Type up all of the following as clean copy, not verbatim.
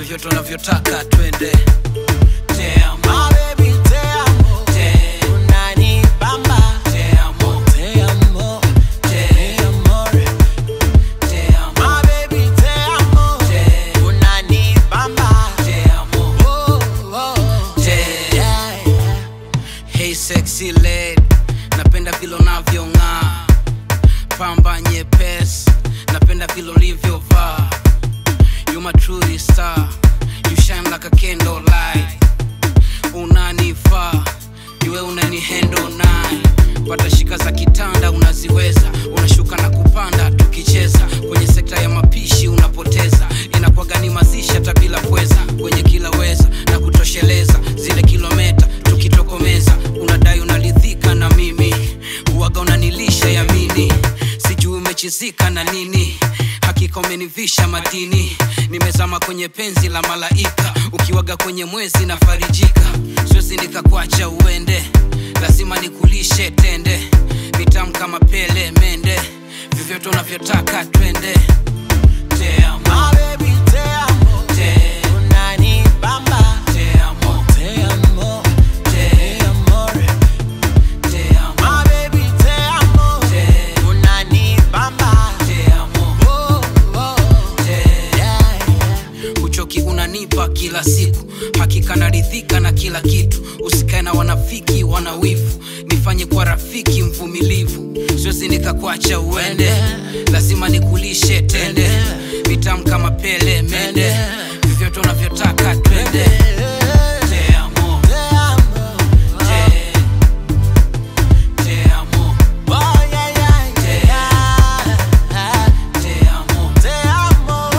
vyovyote unavyotaka twende. Te amo baby, te amo, unanibamba. Te amo, te amo, te amore. Te amo, baby, te amo, unanibamba. Te amo, oh, oh, yeah. Hey sexy lady, napenda vile unavyong'aa, pamba nyepesi, napenda vile ulivyovaa. You my true star, you shine like a candle light. Unanifaa, iwe unanihandle night. Pata shika za kitanda unaziweza, unashuka na kupanda tukicheza. Kwenye sekta ya mapishi unapoteza, inakuwaga ni mazisha hata bila pweza. Kwenye kila weza na kutosheleza, zile kilomita tukitokomeza. Unadai unalidhika na mimi, huwaga unanilisha yamini. Sijui umechizika na nini, hakika umenivisha madini. Nimezama kwenye penzi la malaika, ukiwaga kwenye mwezi na farijika. Siwezi nikakuacha uende, lazima nikulishe tende. Mitamu kama pele mende, vyovyote unavyotaka twende. Te amo baby, te amo, unanibamba. Te amo, te amo, te amore. Te amo, baby, te amo, unanibamba. Te amo, oh, oh, yeah. Uchoki unanipa kila siku, hakika naridhika na kila kitu. Usikae na wanafiki wanawivu, nifanye kwa rafiki mvumilivu. Siwezi nikakuacha uende, lazima nikulishe tende. Mitamu kama pele mende, vyovyote unavyotaka twende. Te amo, Te amo, te amo, oh yeah, yeah, yeah. te amo, Te amo,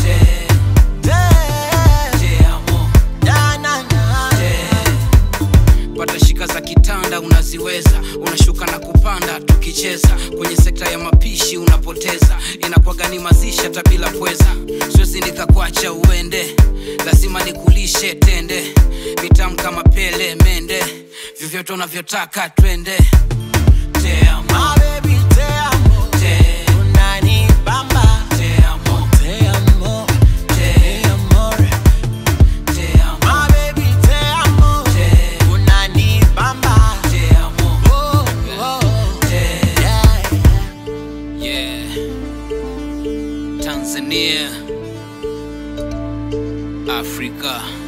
te amo. na na na. Pata shika za kitanda unaziweza, unashuka na kupanda tukicheza. Kwenye sekta ya mapishi unapoteza, inakuwaga ni mazisha hata bila pweza. Siwezi nikakuacha uende, lazima nikulishe tende. Mitamu kama pele mende, vyovyote unavyotaka twende. Te amo Baby, te amo, unanibamba. te amo, Te amo, te amore. te amo, Baby, te amo, unanibamba. te amo. Oh, oh, yeah. Yeah, Tanzania, Africa.